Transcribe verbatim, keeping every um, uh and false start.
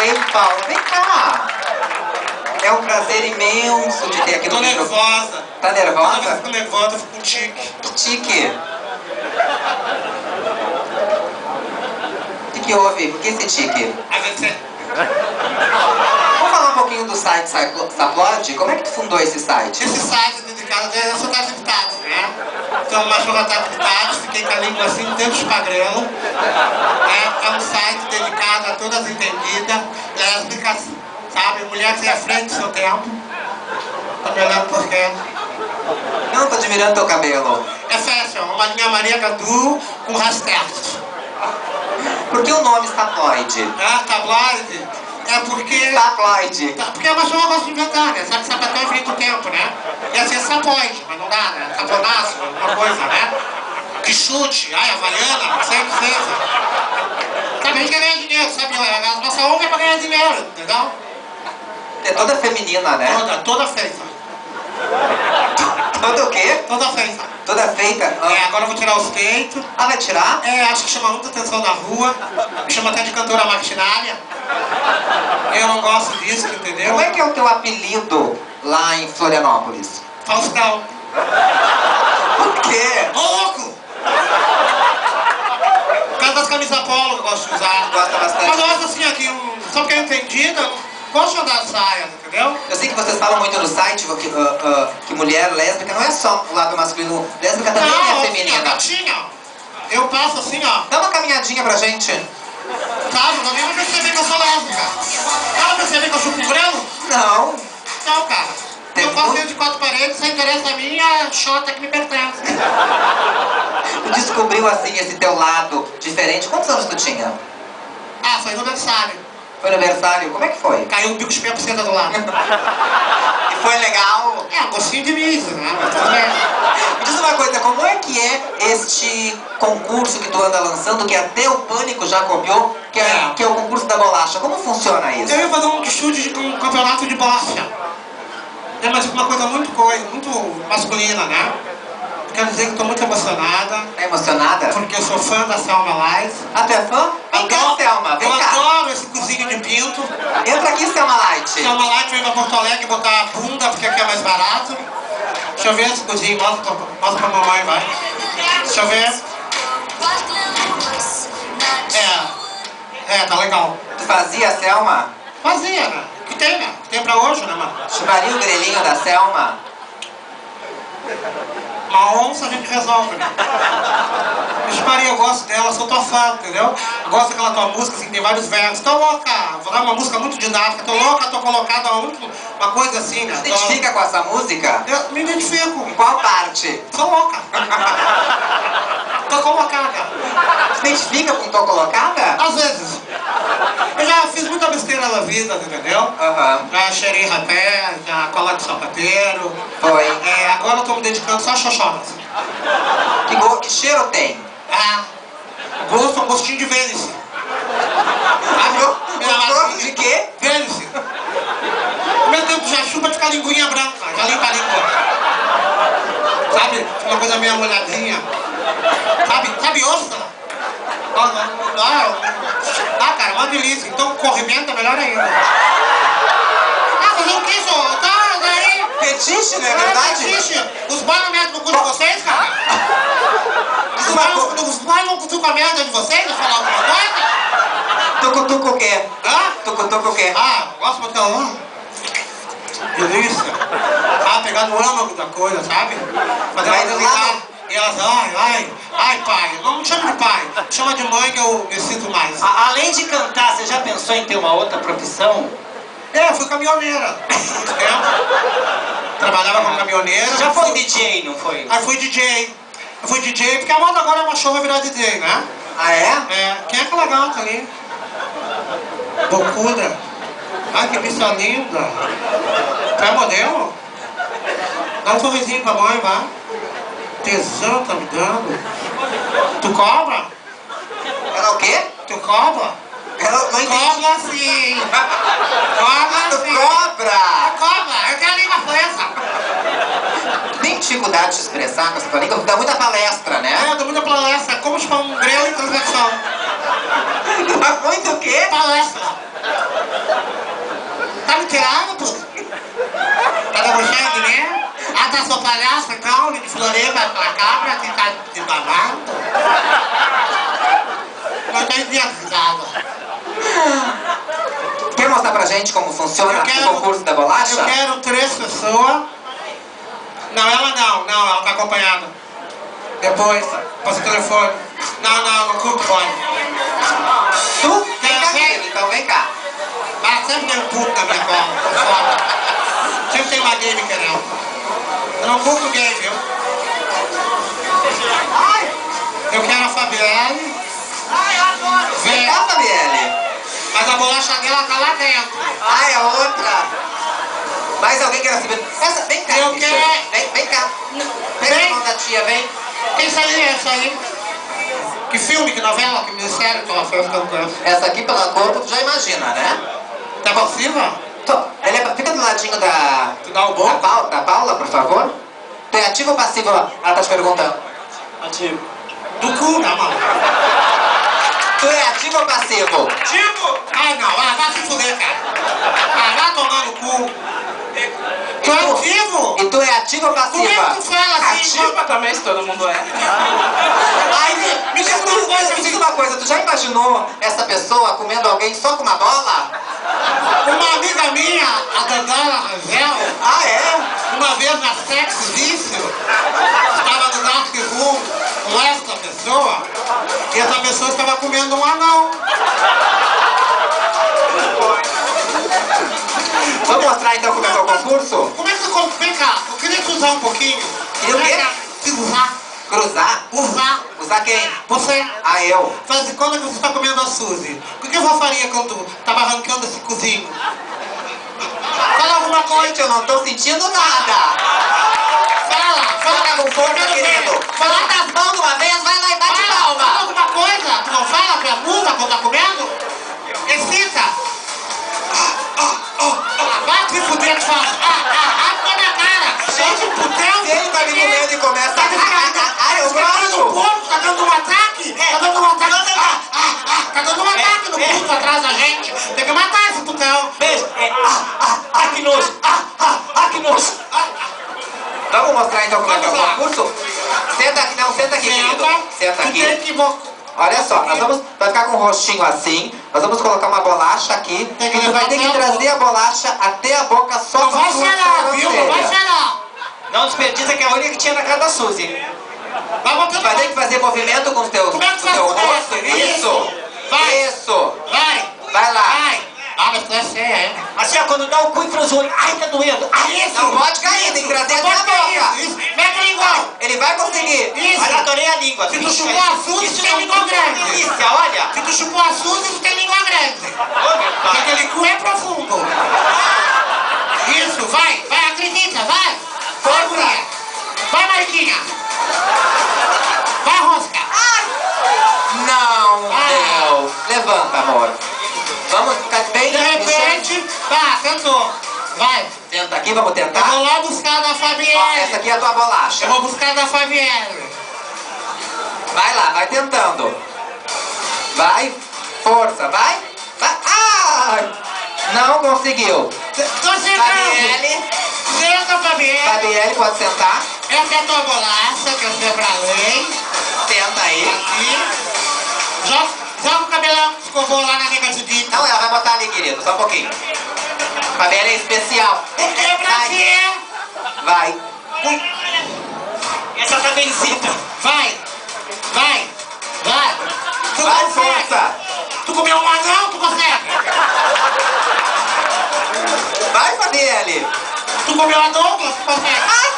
Oi, Paulo, vem cá. É um prazer imenso de ter aqui no Tô nervosa. Tá nervosa? Quando eu fico nervosa, eu fico com tique. Que tique? O que que houve? Por que esse tique? A V C. Vamos falar um pouquinho do site Saplode? Como é que tu fundou esse site? Esse site é dedicado a eu sou das deputadas, né? Então, mais para matar deputados, fiquei com a língua assim, dentro do espagrelo. É, é um site dedicado a todas as entendidas, lésbicas, sabe? Mulher sem a frente do seu tempo. Tá me olhando por quê? Não, tô admirando teu cabelo. É fashion, uma linha Maria Gadu com rasteiros. Por que o nome Saploide? Ah, tabloide? É porque... Saploide. Tá, porque a pessoa gosta de inventar, né? Sabe que sapatão é frente do tempo, né? Ia ser sapoide, mas não dá, né? Saponaço, alguma coisa, né? Que chute, ai, havaiana, sempre seja. Sabe, a gente quer ganhar dinheiro, sabe? A nossa honra é pra ganhar dinheiro, entendeu? É toda feminina, né? Toda, toda feita. Toda o quê? Toda feita. Toda feita? Ah. É, agora eu vou tirar os peitos. Ah, vai tirar? É, acho que chama muita atenção na rua. Me chama até de cantora maquinária. Eu não gosto disso, entendeu? Como é que é o teu apelido lá em Florianópolis? Faustão. Por quê? Ô, louco! Por causa das camisas polo que eu gosto de usar. Gosta bastante. Mas eu acho assim, aqui, um, só porque é entendida, eu gosto de andar de saia, entendeu? Eu sei que vocês falam muito no site que, uh, uh, que mulher lésbica não é só o lado masculino. Lésbica também Não, é assim, ó, feminina. gatinha, eu passo assim, ó. Dá uma caminhadinha pra gente. Sabe, não vai perceber que eu sou lésbica. Ela perceber que eu chupo grelo? Não. Não, cara. Tem Eu passo muito- dentro de quatro paredes, sem interesse a mim, a xota que me pertence. Tu descobriu assim esse teu lado diferente. Quantos anos tu tinha? Ah, foi no aniversário. Foi aniversário? Como é que foi? Caiu um bico de por cento do lado. E foi legal? É, um gostinho de miso, né? Mas tudo bem. Me diz uma coisa, como é que é este concurso que tu anda lançando, que até o Pânico já copiou, que é, É. que é o concurso da bolacha? Como funciona isso? Eu ia fazer um chute de um campeonato de bolacha. É, mas uma coisa muito coisa, muito masculina, né? Quero dizer que estou muito emocionada, Tá emocionada? porque eu sou fã da Selma Light. Ah, tu é fã? Vem cá, Adoro- Selma, vem eu cá. adoro esse cozinho de pinto. Entra aqui, Selma Light. Selma Light veio pra Porto Alegre botar a bunda, porque aqui é mais barato. Deixa eu ver esse cozinho, mostra, pra- mostra pra mamãe, vai. Deixa eu ver. É, é, tá legal. Tu fazia, Selma? Fazia, né? O que tem, né? O que tem pra hoje, né, mano? Chuparia o grelhinho da Selma? Uma onça a gente resolve, né? Vixe Maria, eu gosto dela, sou tua fã, entendeu? Eu gosto daquela tua música, assim, tem vários versos. Tô louca, vou dar uma música muito didática. Tô louca, tô colocada muito, uma coisa assim, né? Tu se identifica com essa música? Eu me identifico. Em qual parte? Tô louca. Tô colocada. Tu se identifica com Tô Colocada? Às vezes. Eu já fiz muita besteira na vida, entendeu? Aham. Já cheirei rapé, já cola de sapateiro. Foi. É, agora eu tô me dedicando só a xoxonas. Que, go... que cheiro tem? Ah, gosto, um gostinho de Vênice. Ah, go... gosto de quê? Vênice. Meu tempo já chupa de com a linguinha branca, já limpa a língua. Sabe? Uma coisa meio molhadinha. Sabe? Sabe ostra? Ah, não, não. Ah, cara, uma delícia. Então corrimento é melhor ainda. Ah, fazer o que, senhor? Tá, daí. Fetiche, não é Ah, verdade? fetiche. Os boys não metem no cu de vocês, cara? Os boys os boys não cutucam a merda de vocês? Vou falar alguma coisa? Tucutuco o quê? Hã? Tucutuco o quê? Ah, gosto muito dela. Delícia. Ah, pegar no âmago da coisa, sabe? Fazer Vai ela do desligar. lado. E elas, ai, ai, ai, pai. Não me chama de pai. Me chama de mãe que eu me sinto mais. A- Além de cantar, você já pensou em ter uma outra profissão? É, eu fui caminhoneira. Muito tempo. Trabalhava como caminhoneira. Você já foi D J, não foi? Aí fui D J. Eu fui D J, porque a moda agora é uma show vai virar D J, né? Ah, é? É, quem é aquela gata ali? Bocuda. Ai, que bicha linda. Tu é modelo? Dá um sorrisinho pra mãe, vai. Tesão tá me dando. Tu cobra? Ela o quê? Tu cobra? Ela não entendi. Cobra sim. Cobra Tu sim. cobra! Cobra, eu tenho a língua presa. Tem dificuldade de expressar com essa tua língua? Dá muita palestra, É, né? eu dou muita palestra. Como chupar um grelo em transversal. Dá muito o quê? Palestra. Tá me tirando, pô? Tá debochando de mim? Ah, tá sua palhaça, então? De Floreba pra cá pra ficar de babado? Não tem minha risada. Quer mostrar pra gente como funciona Eu quero- o concurso da bolacha? Eu quero três pessoas. Não, ela não, não, ela tá acompanhada. Depois, passa o telefone. Não, não, não curto fone. Tu? Vem cá, Quer- querido, então vem cá. Ah, sempre tem um puto na minha cola, por fora. Sempre tem uma gay me querendo. Eu não curto gay, viu? Eu quero a Fabielle. Vem Vem, cá, Fabielle. mas a bolacha dela tá lá dentro. Ah, é outra. Mais alguém quer receber? Essa, vem cá, Eu bicha. quero- Vem, vem cá. Vem Vem. na mão da tia, vem. Quem aí é essa aí? Que filme, que novela, que ministério que ela fez que eu não conheço? Essa aqui pela cor, tu já imagina, né? Tá passiva? Tô. Ele é, fica do ladinho da... Tu dá o Da, bom? Paula, da Paula, por favor. Tu é ativo ou passivo? Ela tá te perguntando. Ativo. Do cu, né, mano? Tu é ativo ou passivo? Tipo? Ah, não, ah, vai se fuder, cara. Ah, vai tomar no cu. Tu é ativo? E tu é ativo ou Como é passiva? que tu fala assim? Ativa também, se todo mundo é. Ai, me, me diz uma coisa, me diz uma coisa. Tu já imaginou essa pessoa comendo alguém só com uma bola? Uma amiga minha, a Dandara Rangel, Ah, é? uma vez na Sex Vício, estava no Dark Room com esta pessoa, e essa pessoa estava comendo um anão. Vamos mostrar então como é que é o concurso? Como é que você... Vem cá, eu queria te usar um pouquinho. Queria o quê? Vem cá, te usar. Cruzar? Usar. Usar quem? Você. Ah, eu. Faz de conta que você está comendo a Suzy. O que eu faria quando estava arrancando esse cozinho? Fala alguma coisa. Gente, eu não tô sentindo nada. Fala, Fala fala. com força, Quero ver. querido. Fala, Bota as mãos de uma vez, vai lá e bate fala, fala palma. alguma coisa. Tu não fala pra musa quando tá comendo? Excita. Ah, vai se fuder, tu fala. Ah, ah, água na cara. Gente, o putão. Se ele tá me comendo e começa Tá a... descarregando. Ah, eu Tá descarregando o gosto. corpo, tá dando um ataque. Tá dando um ataque. Ah, ah, ah, tá dando um ataque no puto atrás da gente. Tem que matar esse putão. Beijo. É, ah, ah, ah, que nojo. Ah, ah, ah, que nojo. Vamos mostrar então como é que é o Vamos lá. concurso? Senta aqui, não, senta aqui, querido. Senta. Senta Tu tem aqui. que... vo- Olha só, nós vamos, vai ficar com o rostinho assim, nós vamos colocar uma bolacha aqui, Tem que e tu vai ter que levantar a trazer a bolacha até a boca só Não com a vai sua cheirar, viu? Não vai sobrancelha. cheirar. Não desperdiça que é a única que tinha na casa da Suzy. Vai botando... Vai ter que fazer movimento com o teu, Como é que com o faz teu com rosto. essa? Isso! Vai. Isso! Vai. Vai lá! Vai. Ah, mas tu é feia, é? Assim, ó, quando dá o cu e franja o olho. Ai, tá doendo. Ai, Isso. Não pode cair, tem que trazer Não até a pode cair, boca! Isso. Mete a língua. Ele vai conseguir! Isso. Olha, adorei a língua. Se tu Isso chupou aí. a Suzy, Isso tem não língua tudo é grande. delícia, olha. Se tu chupou a Suzy, tu tem língua grande. Ô, meu Porque pai. aquele cu é profundo. Isso, vai. Vai, acredita, vai. Vai, guria. Vai, Mariquinha. Vai, Rosca. Não Ah. deu! Levanta, amor! Vamos ficar bem... De repente, tá, cantou. Vai. Senta aqui, vamos Eu tentar. vou lá buscar da Ó, Fabienne. essa aqui é a tua bolacha. Eu vou buscar da Fabienne. Vai lá, vai tentando. Vai, força, vai. Vai. Ai! Não conseguiu. Tô chegando. Fabielle, Senta, Fabienne. Fabielle, pode sentar. Essa é a tua bolacha, que eu sei pra lei. Senta aí. Aqui. Joga, joga o cabelão que escovou lá na nega Judite. Não, ela vai botar ali, querido, só um pouquinho. Fabielle é especial. Porque é pra Vai, ti. vai. Essa tá vencida. Vai. Vai. Vai. Tu Vai, consegue. força. Tu comeu um anão, tu consegue. Vai, Fabielle. Tu comeu a Douglas, tu consegue. Ai,